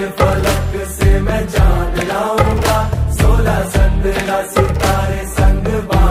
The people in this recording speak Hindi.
फलक से मैं जान लाऊंगा, 16 15 सितारे